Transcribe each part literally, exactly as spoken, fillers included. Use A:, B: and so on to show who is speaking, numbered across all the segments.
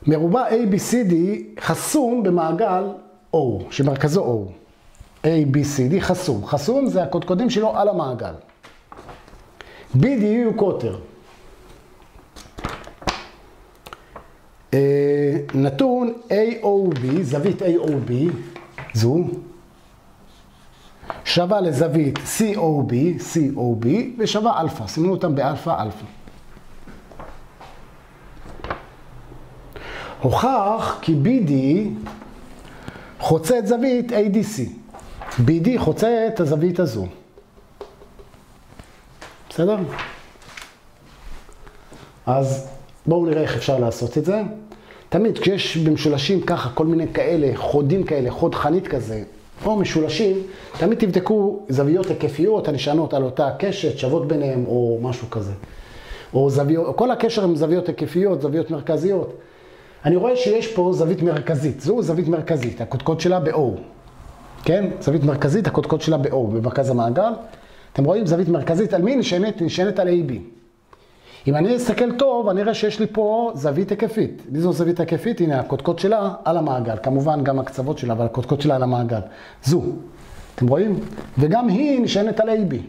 A: מרובע A B C D חסום במעגל O, שמרכזו O. A B C D חסום. חסום זה הקודקודים שלו על המעגל. B D הוא קוטר. נתון A O B, זווית A O B, זו, שווה לזווית C O B, C O B, ושווה אלפא. סימנו אותם באלפא, אלפא. הוכח כי B D חוצה את זווית A D C. B D חוצה את הזווית הזו. בסדר? אז בואו נראה איך אפשר לעשות את זה. תמיד כשיש במשולשים ככה, כל מיני כאלה, חודים כאלה, חוד חנית כזה, או משולשים, תמיד תבדקו זוויות היקפיות הנשענות על אותה קשת, שוות ביניהם או משהו כזה. או זוויות, כל הקשר עם זוויות היקפיות, זוויות מרכזיות. אני רואה שיש פה זווית מרכזית, זו זווית מרכזית, הקודקוד שלה ב-O. כן? זווית מרכזית, הקודקוד שלה ב-O, במרכז המעגל. אתם רואים זווית מרכזית על מי נשענת? נשענת על A B. אם אני אסתכל טוב, אני אראה שיש לי פה זווית היקפית. מי זו זווית היקפית? הנה, הקודקוד שלה על המעגל. כמובן גם הקצוות שלה, אבל הקודקוד שלה על המעגל. זו. אתם רואים? וגם היא נשענת על A B.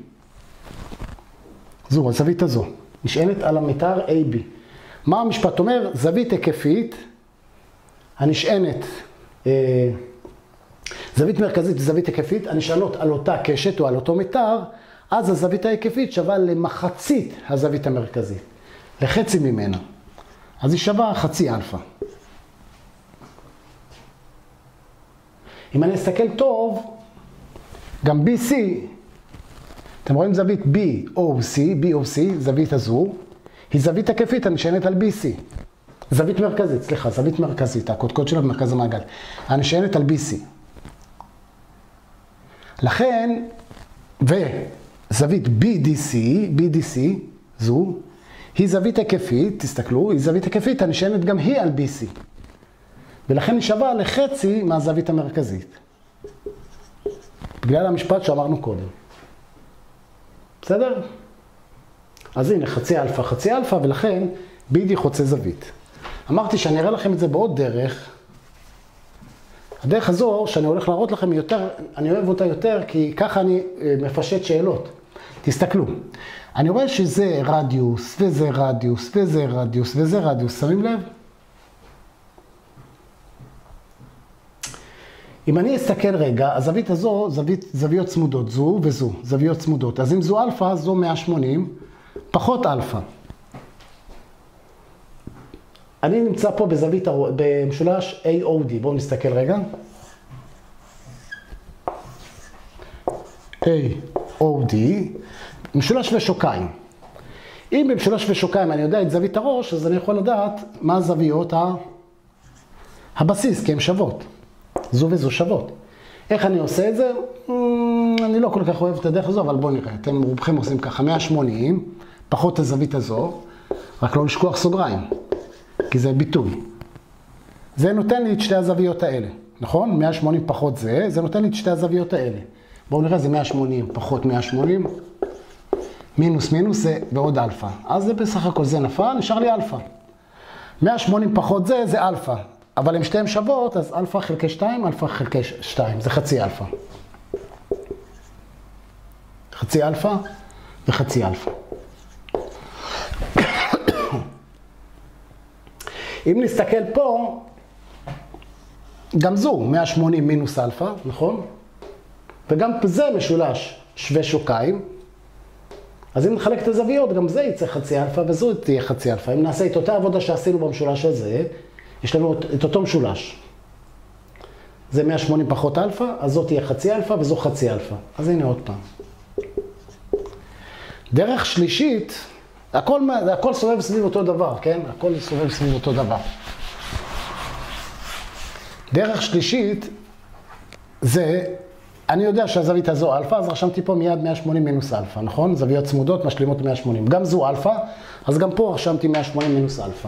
A: זו, הזווית הזו. נשענת על המתאר A B. מה המשפט אומר? זווית היקפית, הנשענת, אה, זווית מרכזית וזווית היקפית, הנשענות על אותה קשת או על אותו מתאר, אז הזווית ההיקפית שווה למחצית הזווית המרכזית, לחצי ממנה. אז היא שווה חצי אלפא. אם אני אסתכל טוב, גם B C, אתם רואים זווית B O C, B O C, זווית הזו, היא זווית היקפית הנשענת על B C. זווית מרכזית, סליחה, זווית מרכזית, הקודקוד שלה במרכז המעגל. הנשענת על B C. לכן, וזווית B D C, B D C, זו, היא זווית היקפית, תסתכלו, היא זווית היקפית הנשענת גם היא על B C. ולכן היא שווה לחצי מהזווית המרכזית. בגלל המשפט שאמרנו קודם. בסדר? אז הנה, חצי אלפא, חצי אלפא, ולכן B D חוצה זווית. אמרתי שאני אראה לכם את זה בעוד דרך. הדרך הזו שאני הולך להראות לכם יותר, אני אוהב אותה יותר, כי ככה אני מפשט שאלות. תסתכלו. אני רואה שזה רדיוס, וזה רדיוס, וזה רדיוס, וזה רדיוס. שמים לב? אם אני אסתכל רגע, הזווית הזו, זווית, זוויות צמודות, זו וזו, זוויות צמודות. אז אם זו אלפא, זו מאה ושמונים, פחות אלפא. אני נמצא פה בזווית, במשולש A O D. בואו נסתכל רגע. A O D, משולש ושוקיים. אם במשולש ושוקיים אני יודע את זווית הראש, אז אני יכול לדעת מה הזוויות הבסיס, כי הן שוות. זו וזו שוות. איך אני עושה את זה? אני לא כל כך אוהב את הדרך הזו, אבל בואו נראה. אתם רובכם עושים ככה, מאה ושמונים, פחות הזווית הזו, רק לא לשכוח סוגריים, כי זה ביטוי. זה נותן לי את שתי הזוויות האלה, נכון? מאה ושמונים פחות זה, זה נותן לי את שתי הזוויות האלה. בואו נראה, זה מאה ושמונים פחות מאה ושמונים, מינוס מינוס זה בעוד אלפא. אז זה בסך הכל זה נפל, נשאר לי אלפא. מאה ושמונים פחות זה, זה אלפא. אבל אם שתיהן שוות, אז אלפא חלקי שתיים, אלפא חלקי שתיים, זה חצי אלפא. חצי אלפא וחצי אלפא. אם נסתכל פה, גם זו מאה ושמונים מינוס אלפא, נכון? וגם זה משולש שווה שוקיים. אז אם נחלק את הזוויות, גם זה יצא חצי אלפא וזו תהיה חצי אלפא. אם נעשה את אותה עבודה שעשינו במשולש הזה, יש לנו את אותו משולש. זה מאה ושמונים פחות אלפא, אז זאת תהיה חצי אלפא וזו חצי אלפא. אז הנה עוד פעם. דרך שלישית, הכל, הכל סובב סביב אותו דבר, כן? הכל סובב סביב אותו דבר. דרך שלישית, זה, אני יודע שהזווית הזו אלפא, אז רשמתי פה מיד מאה ושמונים מינוס אלפא, נכון? זוויות צמודות משלימות מאה ושמונים. גם זו אלפא, אז גם פה רשמתי מאה ושמונים מינוס אלפא.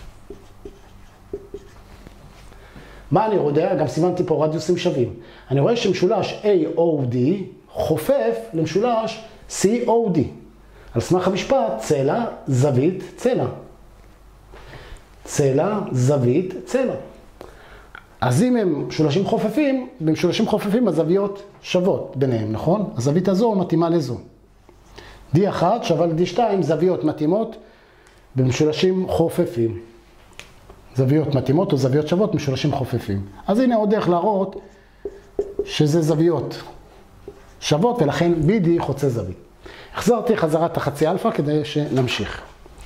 A: מה אני יודע? גם סימנתי פה רדיוסים שווים. אני רואה שמשולש A O D חופף למשולש C O D. על סמך המשפט, צלע, זווית, צלע. צלע, זווית, צלע. אז אם הם משולשים חופפים, במשולשים חופפים הזוויות שוות ביניהם, נכון? הזווית הזו מתאימה לזו. די אחת שווה ל-די שתיים, זוויות מתאימות במשולשים חופפים. זוויות מתאימות או זוויות שוות, משולשים חופפים. אז הנה עוד דרך להראות שזה זוויות שוות, ולכן בי די חוצה זווית. החזרתי חזרת החצי אלפא כדי שנמשיך.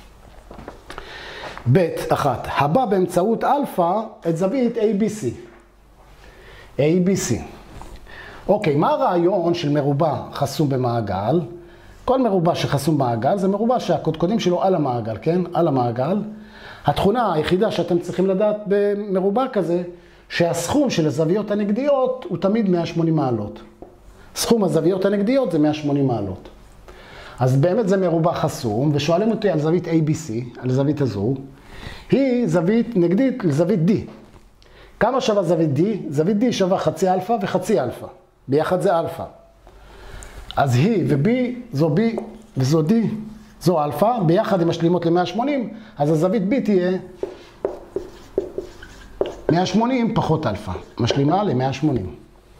A: ב' אחת, הבא באמצעות אלפא את זווית איי בי סי. איי בי סי. אוקיי, מה הרעיון של מרובע חסום במעגל? כל מרובע שחסום במעגל זה מרובע שהקודקודים שלו על המעגל, כן? על המעגל. התכונה היחידה שאתם צריכים לדעת במרובע כזה, שהסכום של הזוויות הנגדיות הוא תמיד מאה ושמונים מעלות. סכום הזוויות הנגדיות זה מאה ושמונים מעלות. אז באמת זה מרובע חסום, ושואלים אותי על זווית איי בי סי, על זווית הזו, היא זווית נגדית לזווית D. כמה שווה זווית D? זווית D שווה חצי אלפא וחצי אלפא. ביחד זה אלפא. אז היא ו-B זו B וזו D, זו אלפא, ביחד הן משלימות ל-מאה ושמונים, אז הזווית B תהיה מאה ושמונים פחות אלפא, משלימה ל-מאה ושמונים.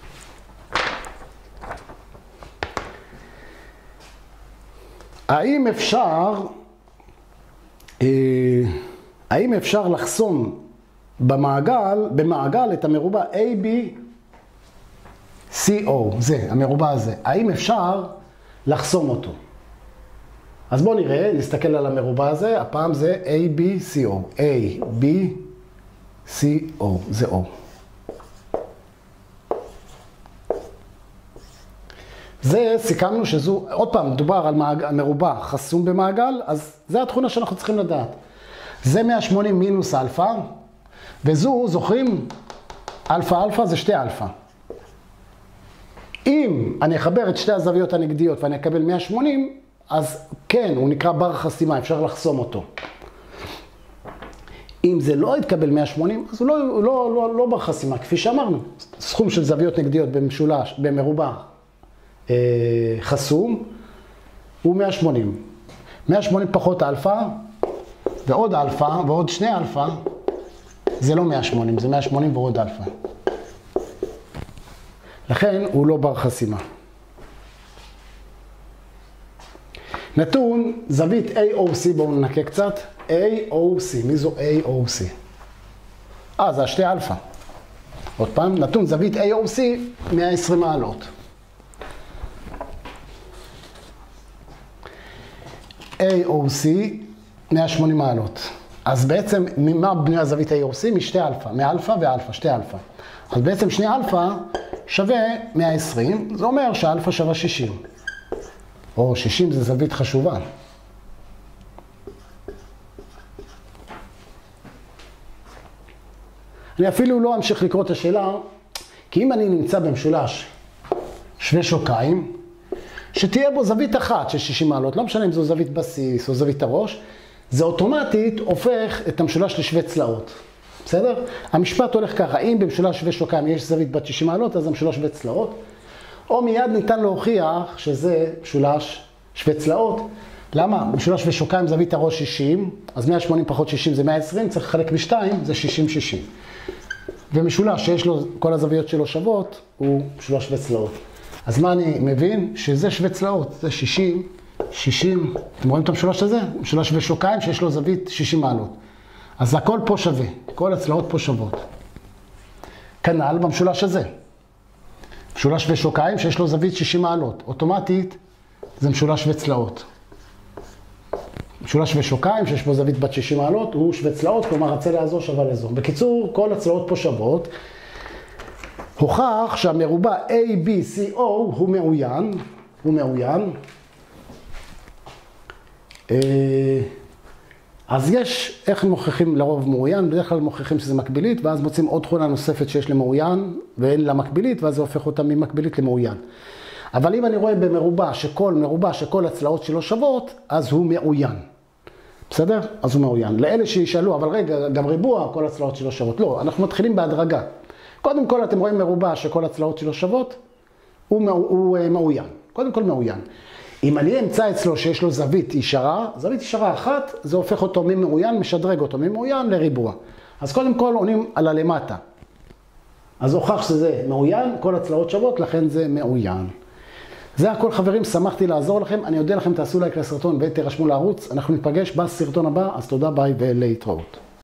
A: האם אפשר, אה, האם אפשר לחסום במעגל, במעגל את המרובע איי בי סי או, זה, המרובע הזה, האם אפשר לחסום אותו? אז בואו נראה, נסתכל על המרובע הזה, הפעם זה איי בי סי או, איי בי סי או, זה O. זה סיכמנו שזו, עוד פעם, מדובר על מעג, מרובע חסום במעגל, אז זה התכונה שאנחנו צריכים לדעת. זה מאה ושמונים מינוס אלפא, וזו, זוכרים, אלפא אלפא זה שתי אלפא. אם אני אחבר את שתי הזוויות הנגדיות ואני אקבל מאה ושמונים, אז כן, הוא נקרא בר חסימה, אפשר לחסום אותו. אם זה לא יתקבל מאה ושמונים, אז הוא לא, לא, לא, לא בר חסימה, כפי שאמרנו. סכום של זוויות נגדיות במשולש, במרובע אה, חסום, הוא מאה ושמונים. מאה ושמונים פחות אלפא, ועוד אלפא, ועוד שני אלפא, זה לא מאה ושמונים, זה מאה ושמונים ועוד אלפא. לכן הוא לא בר חסימה. נתון זווית איי או סי, בואו ננקה קצת. איי או סי, מי זו איי או סי? אה, זה השתי אלפא. עוד פעם, נתון זווית איי או סי, מאה ועשרים מעלות. איי או סי, מאה ושמונים מעלות. אז בעצם, ממה בנוי הזווית איי או סי? משתי אלפא, מאלפא ואלפא, שתי אלפא. אז בעצם שני אלפא שווה מאה ועשרים, זה אומר שאלפא שווה שישים. או שישים זה זווית חשובה. אני אפילו לא אמשיך לקרוא את השאלה, כי אם אני נמצא במשולש שווה שוקיים, שתהיה בו זווית אחת של שישים מעלות, לא משנה אם זו זווית בסיס או זווית הראש, זה אוטומטית הופך את המשולש לשווה צלעות. בסדר? המשפט הולך ככה, אם במשולש שווה שוקיים יש זווית בת שישים מעלות, אז המשולש שווה צלעות, או מיד ניתן להוכיח שזה משולש שווה צלעות. למה? משולש שווה שוקיים זווית הראש שישים, אז מאה ושמונים פחות שישים זה מאה ועשרים, צריך לחלק בשתיים, זה שישים שישים. ומשולש שיש לו, כל הזוויות שלו שוות, הוא משולש שווה צלעות. אז מה אני מבין? שזה שווה צלעות, זה שישים, שישים, אתם רואים את המשולש הזה? משולש שווה שוקיים שיש לו זווית שישים מעלות. אז הכל פה שווה, כל הצלעות פה שוות. כנ"ל במשולש הזה. משולש שווה שוקיים שיש לו זווית שישים מעלות. אוטומטית זה משולש שווה צלעות. משולש שווה שוקיים שיש בו זווית בת שישים מעלות הוא שווה צלעות, כלומר הצלע הזו שווה לזו. בקיצור, כל הצלעות פה שוות. הוכח שהמרובע איי בי סי או הוא מאוין, הוא מאוין. אז יש, איך מוכיחים לרוב מאוין? בדרך כלל מוכיחים שזה מקבילית, ואז מוצאים עוד תכונה נוספת שיש למאוין, ואין לה מקבילית, ואז זה הופך אותה ממקבילית למאוין. אבל אם אני רואה במרובע שכל מרובע שכל הצלעות שלו שוות, אז הוא מאוין. בסדר? אז הוא מאוין. לאלה שישאלו, אבל רגע, גם ריבוע, כל הצלעות שלו שוות. לא, אנחנו מתחילים בהדרגה. קודם כל, אתם רואים מרובע שכל הצלעות שלו שוות, הוא, הוא מאוין. קודם כל מאוין. אם אני אמצא אצלו שיש לו זווית ישרה, זווית ישרה אחת, זה הופך אותו ממעוין, משדרג אותו ממעוין לריבוע. אז קודם כל עונים על הלמטה. אז הוכח שזה מעוין, כל הצלעות שוות, לכן זה מעוין. זה הכל חברים, שמחתי לעזור לכם. אני אודה לכם, תעשו לייק לסרטון ותרשמו לערוץ. אנחנו ניפגש בסרטון הבא, אז תודה ביי ולהתראות.